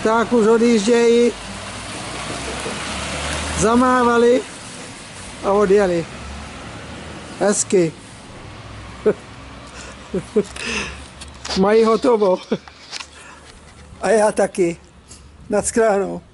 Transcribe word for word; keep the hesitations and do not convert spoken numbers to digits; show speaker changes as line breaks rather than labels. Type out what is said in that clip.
Tak už odjíždějí, zamávali a odjeli. Hezky. Mají hotovo. A já taky. Nashledanou.